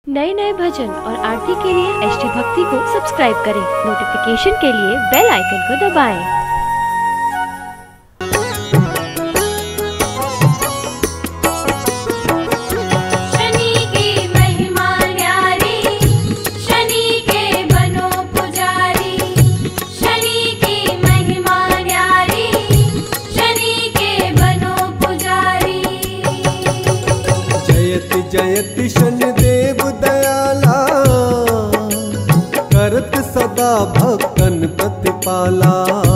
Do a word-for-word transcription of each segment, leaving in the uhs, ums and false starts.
नए नए भजन और आरती के लिए एच डी भक्ति को सब्सक्राइब करें। नोटिफिकेशन के लिए बेल आइकन को दबाएं। जयति शनिदेव दयाला, करत सदा भक्तन प्रतिपाला।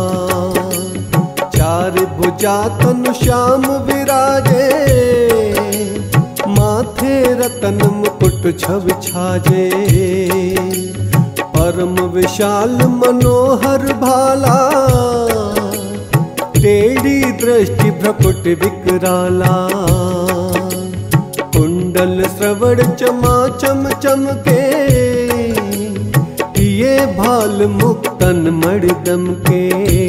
चार भुजा तनु श्याम विराजे, माथे रतन मुकुट छवि छाजे। परम विशाल मनोहर भाला, टेढ़ी दृष्टि भ्रकुट विकराला। कुंडल श्रवण चमा चम चमके, ये भाल मुक्तन मणिदम के।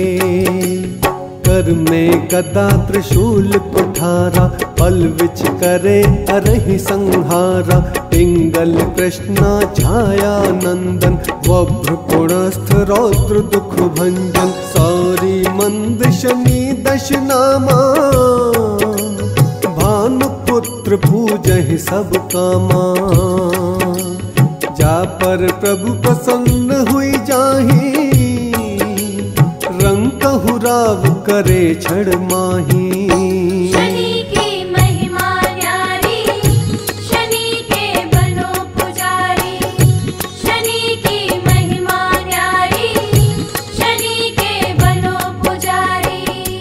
कर में गदा त्रिशूल कुठारा, पल विच करे अरहि संहारा। पिंगल कृष्णा छाया नंदन, वभ्र पुणस्थ रौद्र दुख भंजन। सौरी मंद शनि दश नामा, भानु पुत्र पूजहि सब कामा। जा पर प्रभु प्रसन्न हुई जाहि, रंकहु राव करे छड़ माही। शनि की महिमा न्यारी, शनि के बनो पुजारी। शनि की महिमा न्यारी, शनि के बनो पुजारी।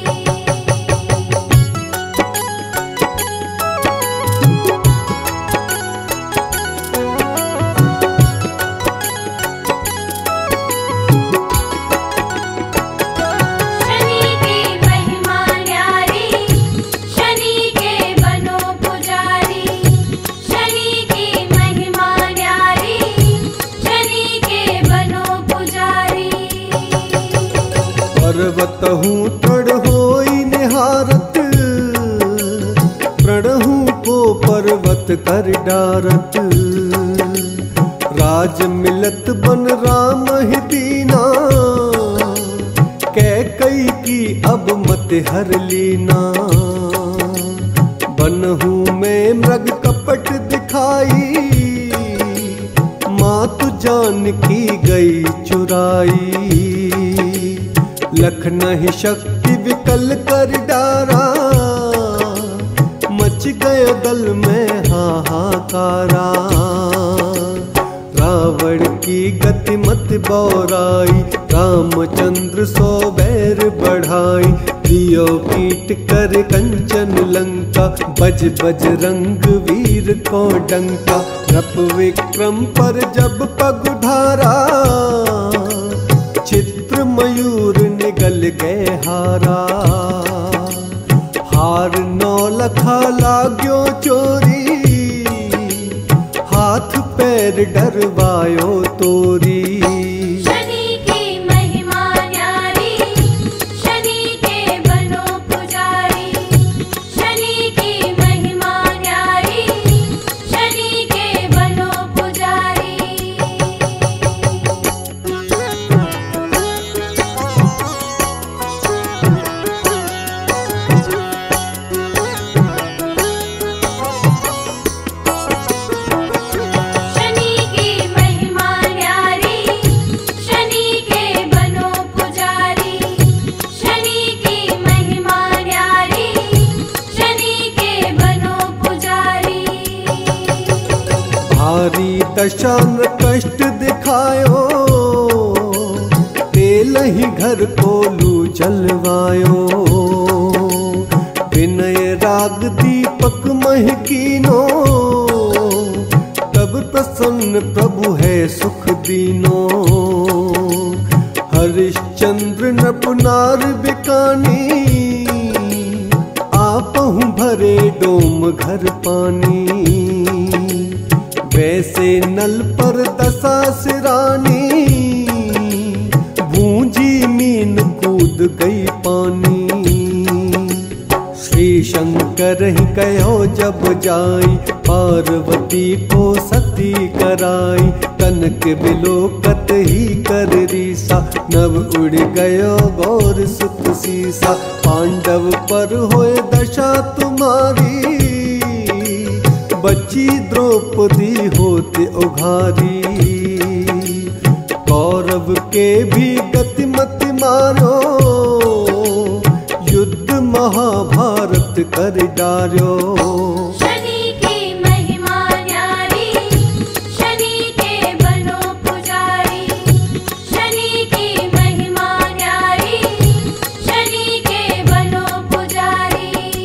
पर्वतहु तृण होई निहारत, प्रणहु को पर्वत कर डारत। राज मिलत बन राम ही दीना, कैकई की अब मत हर लीना। बनहु में मृग कपट दिखाई, मातु जानकी गई चुराई। लख नहीं शक्ति विकल कर डारा, मच गए दल में हाहाकारा। रावण की गति मत बौराई, रामचंद्र सौ बैर बढ़ाई। दियो कीट कर कंचन लंका, बज बज रंग वीर को डंका। रप विक्रम पर जब पग उधारा, चित्र मयूर निगल गए हारा। हार नौ लखा लाग्यो चोरी, हाथ पैर डरवायो तोरी। शनि की महिमा न्यारी, शनि के बनो पुजारी। शनि की महिमा न्यारी, शनि के बनो पुजारी। भारी दशान कष्ट दिखायो, तेल ही घर को लू जलवायो। विनय राग दीपक महकीनो, तब प्रसन्न प्रभु है सुख दीनो। हरिश्चंद्र नपुनार बिकानी, आपहु भरे डोम घर पानी। वैसे नल पर दशा सिरानी, भूंजी मीन कूद गई पानी। श्री शंकर ही कहो जब जाई, पार्वती को सत सती कराई, कनक बिलोकत ही कर रीसा, नव उड़ गयो गौर सुत सीसा। पांडव पर होए दशा तुम्हारी, बची द्रौपदी होते उघारी। कौरव के भी गति मत मारो, युद्ध महाभारत कर डार्यो। शनि की महिमा न्यारी, शनि के बनो पुजारी। शनि की महिमा न्यारी, शनि के बनो पुजारी।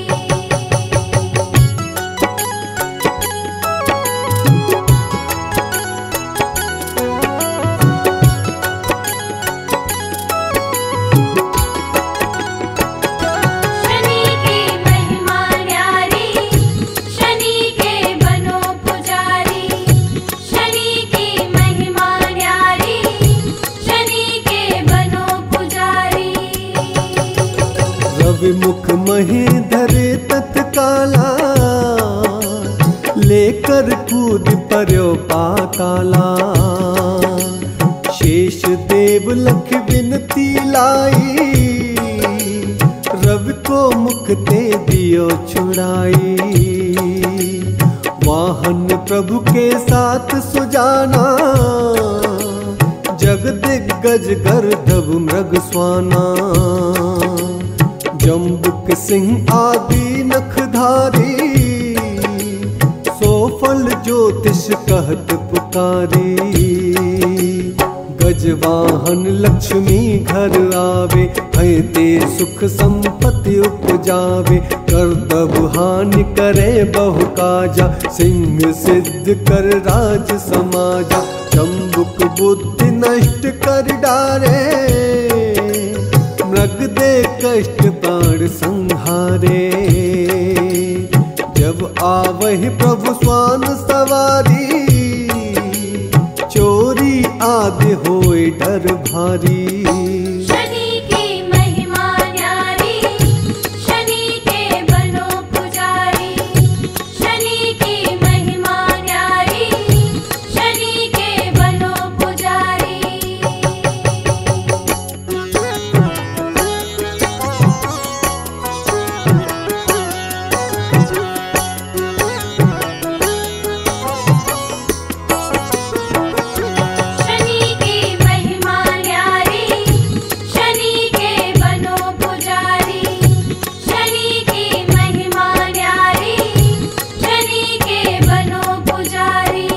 शनि की महिमा न्यारी, शनि के बनो पुजारी। शनि की महिमा न्यारी, शनि के बनो पुजारी। रवि मुख मही धरे तत्काला, लेकर कूद पर्यो पाताला। शेष देव लख विनती लाई, रवि को मुख ते दियो छुड़ाई। वाहन प्रभु के साथ सुजाना, जग दिग्गज गर्दभ मृग स्वाना। जम्बुक सिंह आदि नखधारी, सो फल ज्योतिष कहत पुकारी। गजवाहन लक्ष्मी घर आवे, भय ते सुख संपत्ति उपजावे। गर्दभ हानि करे बहु काजा, सिंह सिद्ध कर राज समाजा। जम्बुक बुद्धि नष्ट कर डारे, मृग दे कष्ट प्राण संहारे। जब आवहि प्रभु स्वान सवारी, चोरी आदि होए डर भारी। शनि की महिमा न्यारी, शनि के बनो पुजारी। शनि की महिमा न्यारी, शनि के बनो पुजारी। शनि की महिमा न्यारी, शनि के बनो पुजारी। शनि की महिमा न्यारी, शनि के बनो पुजारी।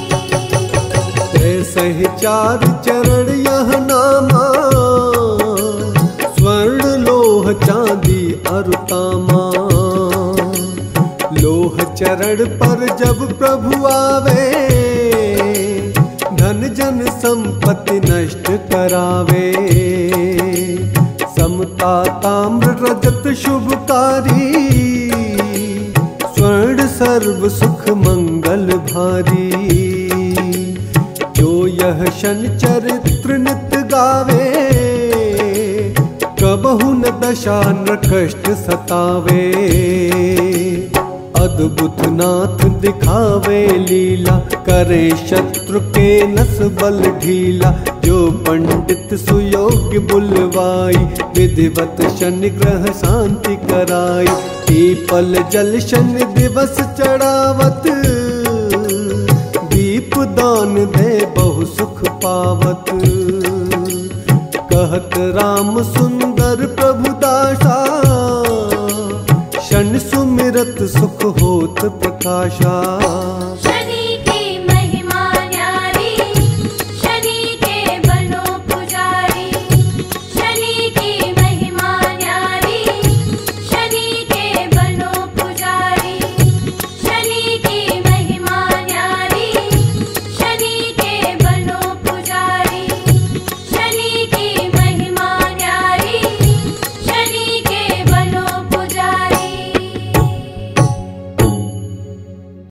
ऐसे ही चार चरण यह नामा, स्वर्ण लोह चांदी अरुतामा। लोह चरण पर जब प्रभु आवे, धन जन संपत्ति नष्ट करावे। समता ताम्र रजत शुभकारी, स्वर्ण सर्व सुख मंगल भारी। जो यह शन चरित्र नित गावे, कबहु न दशा न कष्ट सतावे। अद्भुत नाथ दिखावे लीला, करे शत्रु के नस बल ढीला। जो पंडित सुयोग्य बुलवाई, विधिवत शनि ग्रह शांति कराई। पीपल जल शनि दिवस चढ़ावत, दीप दान दे बहु सुख पावत। कहत राम सुंदर प्रभु दासा, शनि सुमिरत सुख होत प्रकाशा।